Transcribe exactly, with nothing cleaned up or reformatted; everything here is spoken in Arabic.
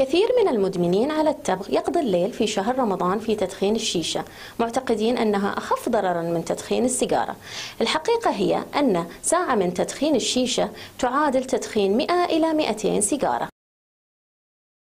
كثير من المدمنين على التبغ يقضي الليل في شهر رمضان في تدخين الشيشة، معتقدين أنها أخف ضررا من تدخين السيجارة. الحقيقة هي أن ساعة من تدخين الشيشة تعادل تدخين مئة إلى مئتين سيجارة.